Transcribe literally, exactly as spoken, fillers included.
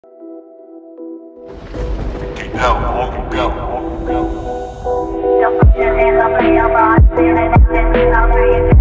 Keep out, walk, go, walk, go. Don't put your hands up in your body, feeling it, I'll bring it.